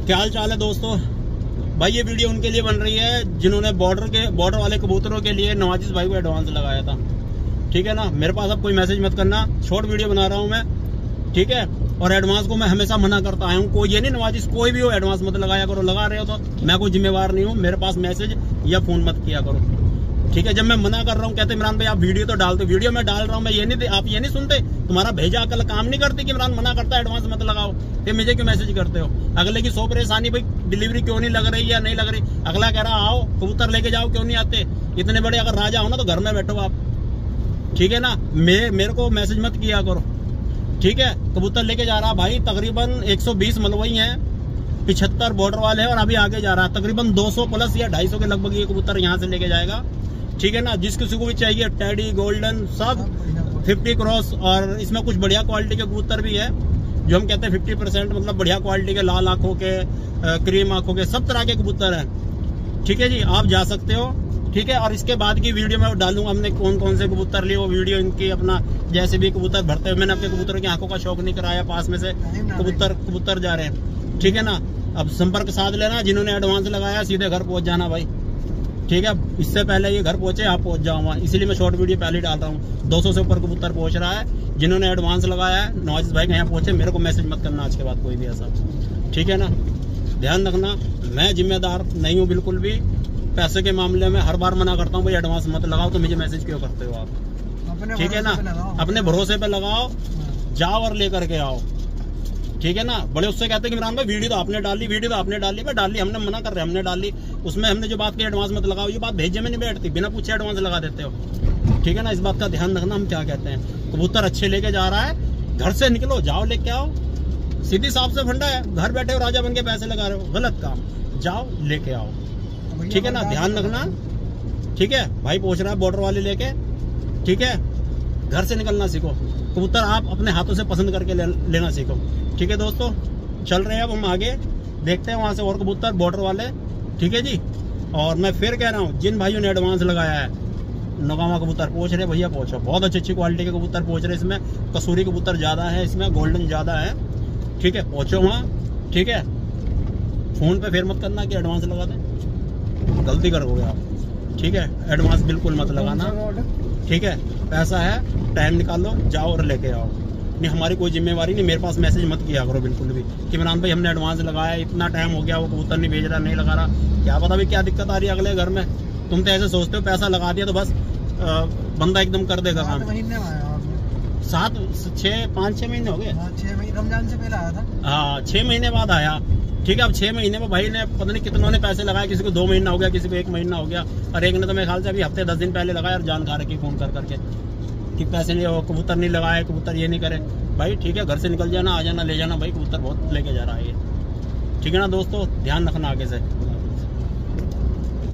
क्या हाल चाल है दोस्तों। भाई ये वीडियो उनके लिए बन रही है जिन्होंने बॉर्डर वाले कबूतरों के लिए नवाजिश भाई को एडवांस लगाया था। ठीक है ना, मेरे पास अब कोई मैसेज मत करना, शॉर्ट वीडियो बना रहा हूँ मैं। ठीक है, और एडवांस को मैं हमेशा मना करता आया हूँ। कोई ये नहीं नवाजिश कोई भी हो एडवांस मत लगाया करो, लगा रहे हो तो मैं कोई जिम्मेवार नहीं हूँ। मेरे पास मैसेज या फोन मत किया करो। ठीक है, जब मैं मना कर रहा हूँ कहते इमरान भाई आप वीडियो तो डालते, वीडियो मैं डाल रहा हूँ, मैं ये नहीं, आप ये नहीं सुनते, तुम्हारा भेजा अकल काम नहीं करती कि इमरान मना करता है एडवांस मत लगाओ, फिर मुझे क्यों मैसेज करते हो। अगले की 100 परेशानी, भाई डिलीवरी क्यों नहीं लग रही या नहीं लग रही, अगला कह रहा आओ कबूतर लेके जाओ, क्यों नहीं आते। इतने बड़े अगर राजा हो ना तो घर में बैठो आप। ठीक है ना, मेरे को मैसेज मत किया करो। ठीक है, कबूतर लेके जा रहा भाई, तकरीबन 120 मलवई है, 75 बॉर्डर वाले हैं और अभी आगे जा रहा है। तकरीबन 200 प्लस या 250 के लगभग ये कबूतर यहाँ से लेके जाएगा। ठीक है ना, जिस किसी को भी चाहिए टेडी गोल्डन सब 50 क्रॉस, और इसमें कुछ बढ़िया क्वालिटी के कबूतर भी है जो हम कहते हैं 50%, मतलब बढ़िया क्वालिटी के, लाल आंखों के, क्रीम आंखों के, सब तरह के कबूतर हैं। ठीक है जी, आप जा सकते हो। ठीक है, और इसके बाद की वीडियो में डालूंगा हमने कौन कौन से कबूतर लिए, वो वीडियो इनकी अपना जैसे भी कबूतर भरते हुए। मैंने अपने कबूतरों की आंखों का शौक नहीं कराया, पास में से कबूतर जा रहे हैं। ठीक है ना, अब संपर्क साध लेना, जिन्होंने एडवांस लगाया सीधे घर पहुंच जाना भाई। ठीक है, इससे पहले ये घर पहुंचे आप पहुंच जाओ वहाँ, इसीलिए मैं शॉर्ट वीडियो पहले डाल रहा हूँ। 200 से ऊपर कबूतर पहुंच रहा है, जिन्होंने एडवांस लगाया है नवाजिश भाई के यहाँ पहुंचे, मेरे को मैसेज मत करना आज के बाद कोई भी ऐसा। ठीक है ना, ध्यान रखना, मैं जिम्मेदार नहीं हूँ बिल्कुल भी। पैसे के मामले में हर बार मना करता हूँ भाई एडवांस मत लगाओ, तो मुझे मैसेज क्यों करते हो आप। ठीक है ना, अपने भरोसे पे लगाओ, जाओ और लेकर के आओ। ठीक है ना, बड़े उससे कहते हैं कि इमरान भाई वीडियो तो आपने डाली, वीडियो तो आपने डाली, मैं डाली, हमने मना कर रहे हैं, हमने डाली, उसमें हमने जो बात की एडवांस मत लगाओ, ये बात भेजे में नहीं बैठती, बिना पूछे एडवांस लगा देते हो। ठीक है ना, इस बात का ध्यान रखना। हम क्या कहते हैं, कबूतर अच्छे लेके जा रहा है, घर से निकलो, जाओ लेके आओ, सीधी साफ से फंडा है। घर बैठे हो राजा बन के पैसे लगा रहे हो, गलत काम, जाओ लेके आओ। ठीक है ना, ध्यान रखना। ठीक है, भाई पहुंच रहा है बॉर्डर वाले लेके। ठीक है, घर से निकलना सीखो, कबूतर आप अपने हाथों से पसंद करके लेना सीखो। ठीक है दोस्तों, चल रहे हैं अब हम आगे, देखते हैं वहां से और कबूतर बॉर्डर वाले। ठीक है जी, और मैं फिर कह रहा हूँ जिन भाइयों ने एडवांस लगाया है, नगावा कबूतर पहुंच रहे भैया, पहुंचो, बहुत अच्छी क्वालिटी के कबूतर पहुंच रहे। इसमें कसूरी कबूतर ज्यादा है, इसमें गोल्डन ज्यादा है। ठीक है, पहुंचो वहाँ। ठीक है, फोन पे फिर मत करना कि एडवांस लगा दें, गलती करोगे आप। ठीक है, एडवांस बिल्कुल मत लगाना। ठीक है, पैसा है, टाइम निकालो, जाओ और लेके आओ। नहीं, हमारी कोई जिम्मेवारी नहीं, मेरे पास मैसेज मत किया करो बिल्कुल भी कि इमरान भाई हमने एडवांस लगाया, इतना टाइम हो गया, वो कबूतर नहीं भेज रहा, नहीं लगा रहा। क्या पता भाई क्या दिक्कत आ रही है अगले घर में। तुम तो ऐसे सोचते हो पैसा लगा दिया तो बस बंदा एकदम कर देगा काम। 5-6 महीने हो गए, रमजान से पहले आया था। हाँ, 6 महीने बाद आया। ठीक है, अब 6 महीने में भाई ने पता नहीं कितनों ने पैसे लगाए, किसी को 2 महीना हो गया, किसी को 1 महीना हो गया, और एक ने तो मेरे ख्याल से अभी हफ्ते 10 दिन पहले लगाया, और जान खा रखी फोन कर करके कि पैसे नहीं, कबूतर नहीं लगाए, कबूतर ये नहीं करे। भाई ठीक है, घर से निकल जाना, आ जाना, ले जाना भाई, कबूतर बहुत लेके जा रहा है ये। ठीक है ना दोस्तों, ध्यान रखना आगे से।